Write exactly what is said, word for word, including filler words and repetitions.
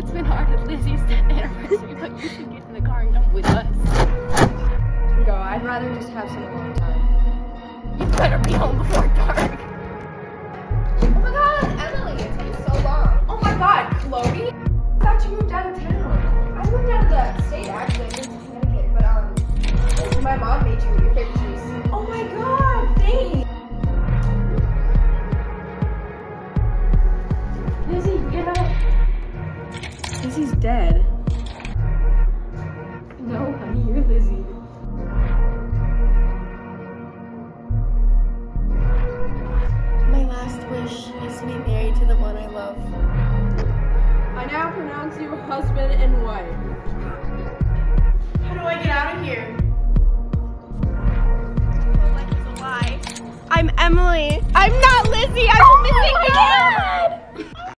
It's been hard at Lizzie's tenth anniversary, but you should get in the car and come with us. Go, I'd rather just have some alone time. You better be home before dark. Oh my god, Emily, it's been so long. Oh my god, Chloe? I thought you moved out of town. I moved out of the state actually, I moved to Connecticut, but um, my mom made you your favorite juice. Oh my god, thanks. Lizzie, get up. Lizzie's dead. No, honey, you're Lizzie. My last wish is to be married to the one I love. I now pronounce you husband and wife. How do I get out of here? My life is a lie. I'm Emily. I'm not Lizzie. I'm the missing girl.